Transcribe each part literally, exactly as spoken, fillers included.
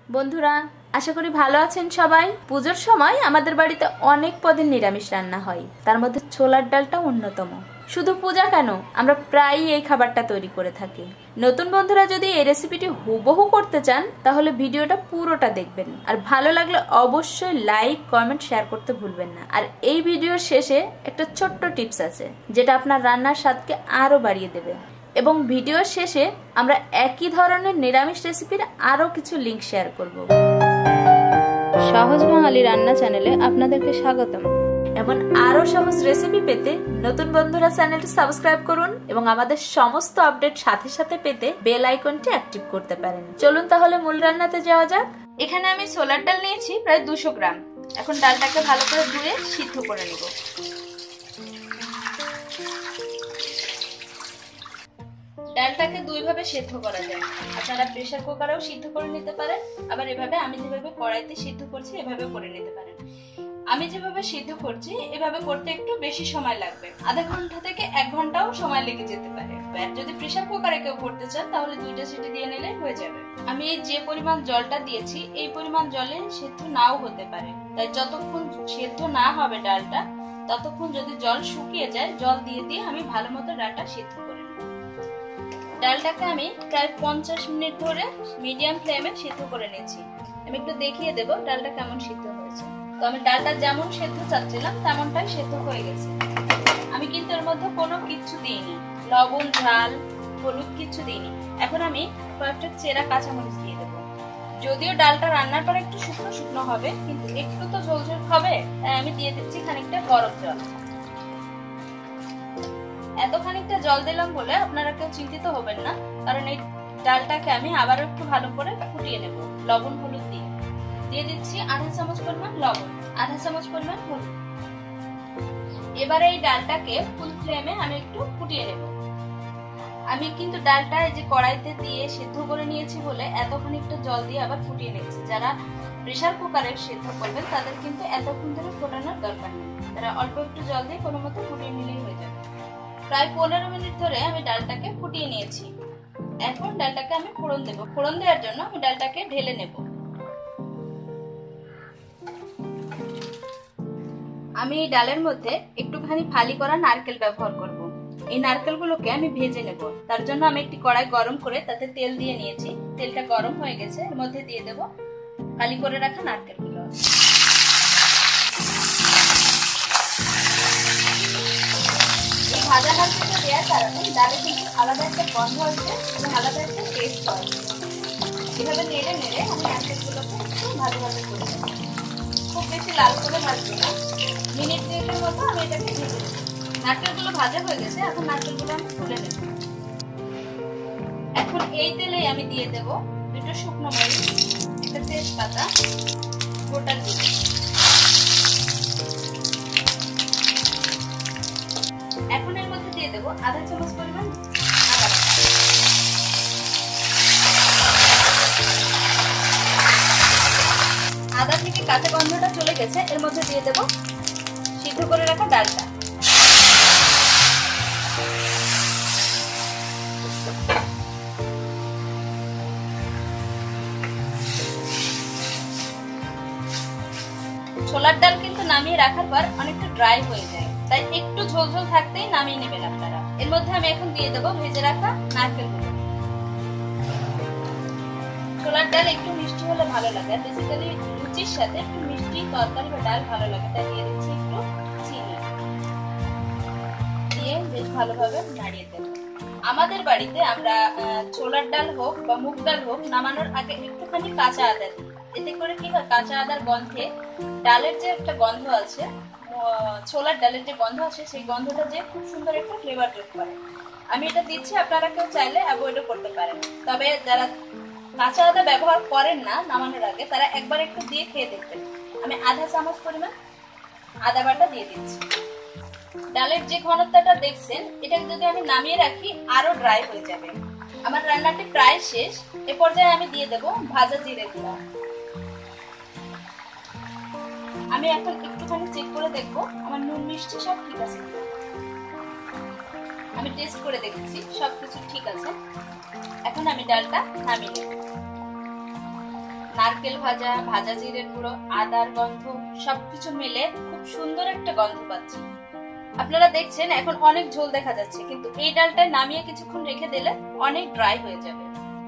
বন্ধুরা আশা করি ভালো আছেন সবাই। পূজোর সময় আমাদের বাড়িতে অনেক পদের নিরামিষ রান্না হয়, তার মধ্যে ছোলার ডালটা অন্যতম। শুধু পূজা কেন, আমরা প্রায়ই এই খাবারটা তৈরি করে থাকি। নতুন বন্ধুরা যদি এই রেসিপিটি হুবহু করতে চান তাহলে ভিডিওটা পুরোটা দেখবেন, আর ভালো লাগলে অবশ্যই লাইক কমেন্ট শেয়ার করতে ভুলবেন না। আর এই ভিডিওর শেষে একটা ছোট্ট টিপস আছে যেটা আপনার রান্নার স্বাদকে আরো বাড়িয়ে দেবে। এবং ভিডিওর শেষে আমরা একই ধরনের নিরামিষ রেসিপির আরো কিছু লিংক শেয়ার করব। সহজ বাঙালি রান্না চ্যানেলে আপনাদেরকে স্বাগতম। এমন আরো সহজ রেসিপি পেতে নতুন বন্ধুরা চ্যানেলটি সাবস্ক্রাইব করুন এবং আমাদের সমস্ত আপডেট সাথে সাথে পেতে বেল আইকনটি অ্যাক্টিভ করতে পারেন। চলুন তাহলে মূল রান্নাতে যাওয়া যাক। এখানে আমি ছোলার ডাল নিয়েছি প্রায় দুশো গ্রাম। এখন ডালটাকে ভালো করে ধুয়ে সিদ্ধ করে নেব। ডালটাকে দুই ভাবে সিদ্ধ করা যায়। আপনারা প্রেসার কুকারেও সিদ্ধ করে নিতে পারেন, আবার এভাবে আমি যেভাবে কড়াইতে সিদ্ধ করছি এভাবে করে নিতে পারেন। আমি যেভাবে সিদ্ধ করছি এভাবে করতে একটু বেশি সময় লাগবে, আধা ঘন্টা থেকে এক ঘন্টাও সময় লেগে যেতে পারে। আর যদি প্রেসার কুকারে কেউ করতে চান তাহলে দুইটা সিটি দিয়ে নিলে হয়ে যাবে। আমি যে পরিমাণ জলটা দিয়েছি এই পরিমাণ জলে সিদ্ধ নাও হতে পারে, তাই যতক্ষণ সিদ্ধ না হবে ডালটা ততক্ষণ যদি জল শুকিয়ে যায় জল দিয়ে দিয়ে আমি ভালো মতো ডালটা সিদ্ধ করে নেব। ডালটাকে আমি প্রায় পঞ্চাশ মিনিট ধরে মিডিয়াম ফ্লেমে সিদ্ধ করে নিয়েছি। আমি একটু দেখিয়ে দেবো ডালটা কেমন সিদ্ধ হয়েছে। তো আমি ডালটা যেমন সেদ্ধ চাচ্ছিলাম তেমনটাই সেদ্ধ হয়ে গেছে। আমি কিন্তু এর মধ্যে কোনো কিচ্ছু দিইনি, লবণ ঝাল হলুদ কিচ্ছু দিইনি। এখন আমি কয়েকটা চেরা কাঁচামরিচ দিয়ে দেবো। যদিও ডালটা রান্নার পর একটু শুকনো শুকনো হবে, কিন্তু একটু তো ঝোল ঝোল হবে, তাই আমি দিয়ে দিচ্ছি খানিকটা গরম জল। এত খানিকটা জল দিলাম বলে আপনারা কেউ চিন্তিত হবেন না, কারণ এই ডালটাকে আমি আবার একটু ভালো করে ফুটিয়ে নেব লবণ হলুদ দিয়ে। দিয়ে দিচ্ছি আধা চামচ পরিমাণ লবণ, আধা চামচ পরিমাণ হলুদ। এবারে এই ডালটাকে ফুল ফ্লেমে আমি একটু ফুটিয়ে নেব। আমি কিন্তু ডালটা এই যে কড়াইতে দিয়ে সিদ্ধ করে নিয়েছি বলে এত খানিকটা জল দিয়ে আবার ফুটিয়ে নিচ্ছি। যারা প্রেসার কুকারে সিদ্ধ করবেন তাদের কিন্তু এতক্ষণ ধরে ফোটানোর দরকার নেই, তারা অল্প একটু জল দিয়ে কোনো মতো ফুটিয়ে নিলেই হয়ে যাবে। প্রায় পনেরো মিনিট ধরে আমি ডালটাকে ফুটিয়ে নিয়েছি। এখন ডালটাকে আমি ফোড়ন দেব। ফোড়ন দেওয়ার জন্য আমি ডালটাকে ঢেলে নেব। আমি এই ডালের মধ্যে একটুখানি ফালি করা নারকেল ব্যবহার করব। এই নারকেলগুলোকে আমি ভেজে নেব। তার জন্য আমি একটি কড়াই গরম করে তাতে তেল দিয়ে নিয়েছি। তেলটা গরম হয়ে গেছে, এর মধ্যে দিয়ে দেব ফালি করে রাখা নারকেলগুলো। এই ভাজা নারকেলটা দেওয়ার কারণে ডালে কিন্তু আলাদা একটা গন্ধ আসবে এবং আলাদা একটা টেস্ট হয়। এভাবে নেড়ে নেড়ে আমি নারকেলগুলোকে একটু ভাজা ভাজা করে নেব। খুব বেশি লাল করে ভাজবো না, মিনিট দুয়েকের মতো আমি এটাকে ভেজে নেব। নারকেলগুলো ভাজা হয়ে গেছে, এখন নারকেলগুলো আমি তুলে নেব। এখন এই তেলেই আমি দিয়ে দেব দুটো শুকনো মরিচ, একটা তেজপাতা, গোটা জিরে। এখন এর মধ্যে দিয়ে দেব আধা চামচ পরিমাণ আদা বাটা। আদা থেকে কাঁচা গন্ধটা চলে গেছে, এর মধ্যে দিয়ে দেব সিদ্ধ করে রাখা ডালটা। ছোলার ডাল কিন্তু নামিয়ে রাখার পর অনেকটা ড্রাই হয়ে যায়, তাই একটু ঝোল ঝোল থাকতেই নামিয়ে নেবেন আপনারা। এর মধ্যে আমি এখন দিয়ে দেবো ভেজে রাখা নারকেলগুলো। ছোলার ডাল একটু মিষ্টি হলে ভালো লাগে, বেসিক্যালি লুচির সাথে একটু মিষ্টি তরকারি বা ডাল ভালো লাগে, তাই দিয়ে দিচ্ছি একটু চিনি। দিয়ে বেশ ভালোভাবে নাড়িয়ে দেব। আমাদের বাড়িতে আমরা ছোলার ডাল হোক বা মুগ ডাল হোক নামানোর আগে একটুখানি কাঁচা আদা দিই। এতে করে কি হয়, কাঁচা আদার গন্ধে ডালের যে একটা গন্ধ আছে, ছোলার ডালের যে গন্ধ আছে সেই গন্ধটা যে খুব সুন্দর একটা ফ্লেভার যোগ করে। আমি এটা দিচ্ছি, আপনারা কেউ চাইলে অ্যাভয়েডও করতে পারেন। তবে যারা কাঁচা আদা ব্যবহার করেন না নামানোর আগে তারা একবার একটু দিয়ে খেয়ে দেখবেন। আমি আধা চামচ পরিমাণ আদা বাটা দিয়ে দিচ্ছি। ডালের যে ঘনত্বটা দেখছেন এটা যদি আমি নামিয়ে রাখি আরো ড্রাই হয়ে যাবে। আমার রান্নাটি প্রায় শেষ। এ পর্যায়ে আমি দিয়ে দেব ভাজা জিরে গুঁড়া। আমি এখন একটুখানি চেক করে দেখবো আমার নুন মিষ্টি সব ঠিক আছে। আমি টেস্ট করে দেখেছি সবকিছু ঠিক আছে। এখন আমি ডালটা নামিয়ে নেব। নারকেল ভাজা, ভাজা জিরের গুঁড়ো, আদার গন্ধ সবকিছু মিলে খুব সুন্দর একটা গন্ধ পাচ্ছি। আপনারা দেখছেন এখন অনেক ঝোল দেখা যাচ্ছে, কিন্তু এই ডালটায় নামিয়ে কিছুক্ষণ রেখে দিলে অনেক ড্রাই হয়ে যাবে।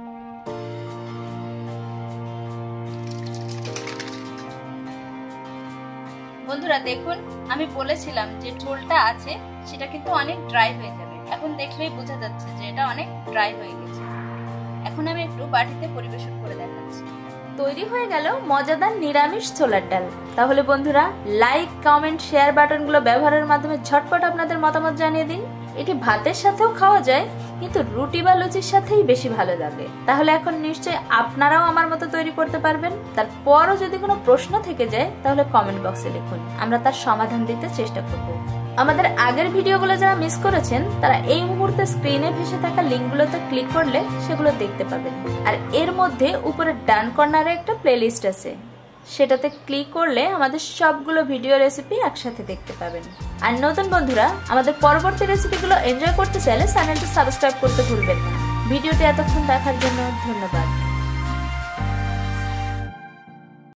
বন্ধুরা দেখুন, আমি বলেছিলাম যে ঝোলটা আছে সেটা কিন্তু অনেক ড্রাই হয়ে যাবে। এখন দেখলেই বোঝা যাচ্ছে যে এটা অনেক ড্রাই হয়ে গেছে। এখন আমি একটু বাটিতে পরিবেশন করে দেখাচ্ছি। তৈরি হয়ে গেল মজাদার নিরামিষ ছোলার ডাল। তাহলে বন্ধুরা লাইক, কমেন্ট, শেয়ার বাটনগুলো ব্যবহারের মাধ্যমে ঝটপট আপনাদের মতামত জানিয়ে দিন। এটি ভাতের সাথেও খাওয়া যায়, কিন্তু রুটি বা লুচির সাথেই বেশি ভালো লাগে। তাহলে এখন নিশ্চয়ই আপনারাও আমার মতো তৈরি করতে পারবেন। তারপরও যদি কোনো প্রশ্ন থেকে যায় তাহলে কমেন্ট বক্সে লিখুন, আমরা তার সমাধান দিতে চেষ্টা করব। আমাদের আগের ভিডিওগুলো যারা মিস করেছেন তারা এই মুহূর্তে স্ক্রিনে ভেসে থাকা লিঙ্কগুলোতে ক্লিক করলে সেগুলো দেখতে পাবেন। আর এর মধ্যে উপরে ডান কর্নারে একটা প্লেলিস্ট আছে, সেটাতে ক্লিক করলে আমাদের সবগুলো ভিডিও রেসিপি একসাথে দেখতে পাবেন। আর নতুন বন্ধুরা আমাদের পরবর্তী রেসিপিগুলো এনজয় করতে চাইলে চ্যানেলটি সাবস্ক্রাইব করতে ভুলবেন না। ভিডিওটি এতক্ষণ দেখার জন্য ধন্যবাদ।